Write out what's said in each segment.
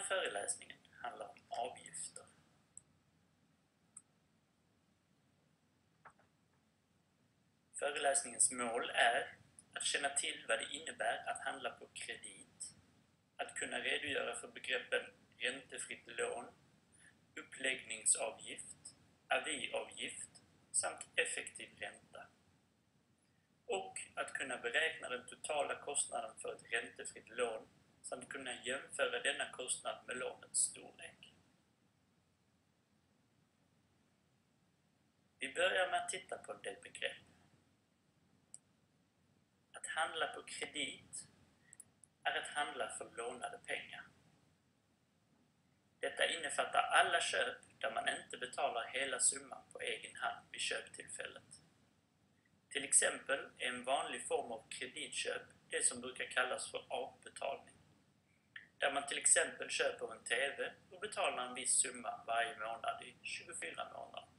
föreläsningen handlar om avgifter. Föreläsningens mål är att känna till vad det innebär att handla på kredit, att kunna redogöra för begreppen räntefritt lån, uppläggningsavgift, aviavgift samt effektiv ränta. Och att kunna beräkna den totala kostnaden för ett räntefritt lån samt kunna jämföra denna kostnad med lånets storlek. Vi börjar med att titta på en del begrepp. Att handla på kredit är att handla för lånade pengar. Detta innefattar alla köp där man inte betalar hela summan på egen hand vid köptillfället. Till exempel är en vanlig form av kreditköp det som brukar kallas för avbetalning. Där man till exempel köper en TV och betalar en viss summa varje månad i 24 månader.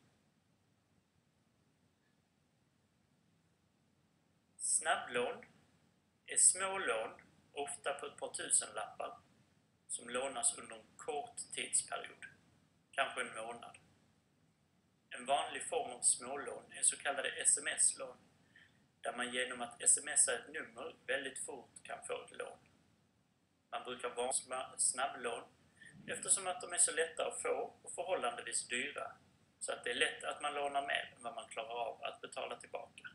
Snabblån är små lån, ofta på ett par tusenlappar, som lånas under en kort tidsperiod, kanske en månad. En vanlig form av smålån är så kallade sms-lån, där man genom att smsa ett nummer väldigt fort kan få ett lån. Man brukar vara snabblån eftersom att de är så lätta att få och förhållandevis dyra, så att det är lätt att man lånar mer än vad man klarar av att betala tillbaka.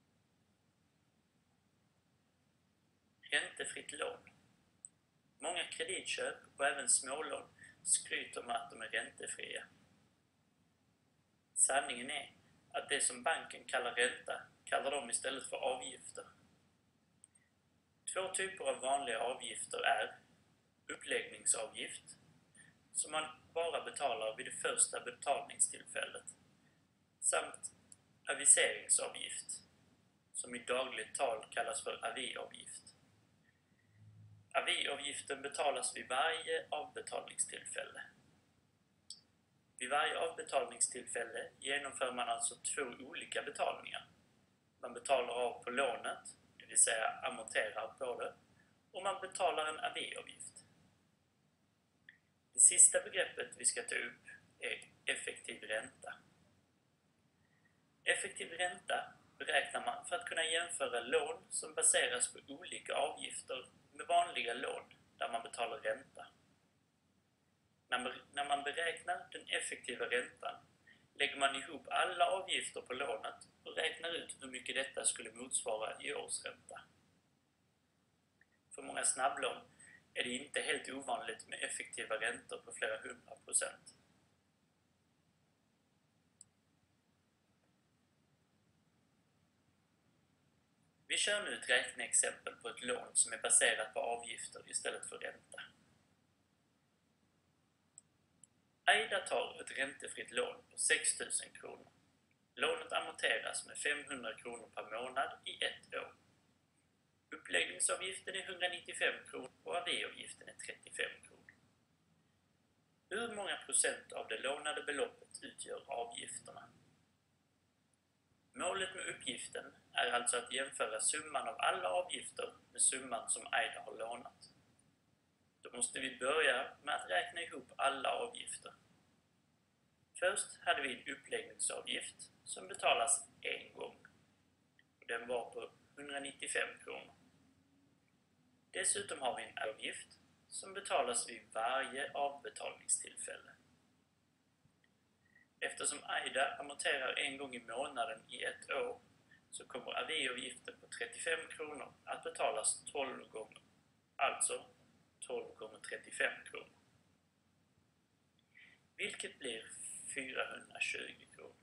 Räntefritt lån. Många kreditköp och även smålån skryter med att de är räntefria. Sanningen är att det som banken kallar ränta kallar de istället för avgifter. Två typer av vanliga avgifter är uppläggningsavgift, som man bara betalar vid det första betalningstillfället, samt aviseringsavgift, som i dagligt tal kallas för aviavgift. Aviavgiften betalas vid varje avbetalningstillfälle. Vid varje avbetalningstillfälle genomför man alltså två olika betalningar. Man betalar av på lånet, det vill säga amorterar på det, och man betalar en aviavgift. Det sista begreppet vi ska ta upp är effektiv ränta. Effektiv ränta beräknar man för att kunna jämföra lån som baseras på olika avgifter med vanliga lån där man betalar ränta. När man beräknar den effektiva räntan lägger man ihop alla avgifter på lånet och räknar ut hur mycket detta skulle motsvara i årsränta. För många snabblån är det inte helt ovanligt med effektiva räntor på flera 100%. Vi kör nu ett räkneexempel på ett lån som är baserat på avgifter istället för ränta. Aida tar ett räntefritt lån på 6 000 kronor. Lånet amorteras med 500 kronor per månad i 1 år. Uppläggningsavgiften är 195 kronor och aviavgiften är 35 kronor. Hur många procent av det lånade beloppet utgör avgifterna? Målet med uppgiften är alltså att jämföra summan av alla avgifter med summan som Aida har lånat. Då måste vi börja med att räkna ihop alla avgifter. Först hade vi en uppläggningsavgift som betalas en gång. Den var på 195 kronor. Dessutom har vi en avgift som betalas vid varje avbetalningstillfälle. Eftersom Aida amorterar en gång i månaden i 1 år så kommer aviavgiften på 35 kronor att betalas 12 gånger, alltså 12 gånger 35 kronor. Vilket blir 420 kronor.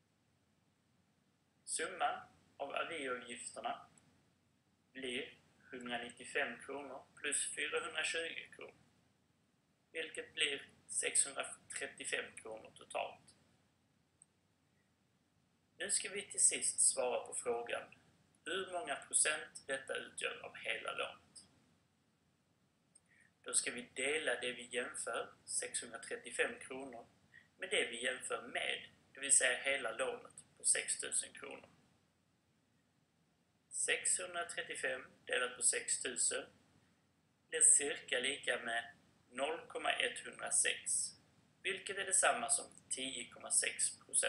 Summan av aviavgifterna blir 195 kronor plus 420 kronor. Vilket blir 635 kronor totalt. Nu ska vi till sist svara på frågan hur många procent detta utgör av hela lånet. Då ska vi dela det vi jämför, 635 kronor, med det vi jämför med, det vill säga hela lånet på 6 000 kronor. 635 delat på 6 000 blir cirka lika med 0,106, vilket är detsamma som 10,6%.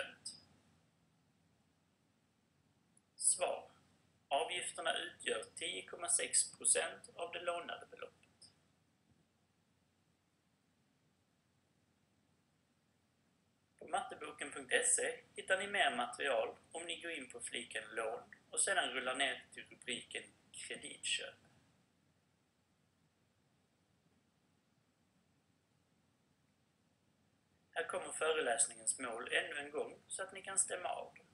Svar. Avgifterna utgör 10,6% av det lånade beloppet. På matteboken.se hittar ni mer material om ni går in på fliken lån och sedan rullar ner till rubriken kreditköp. Här kommer föreläsningens mål ännu en gång så att ni kan stämma av.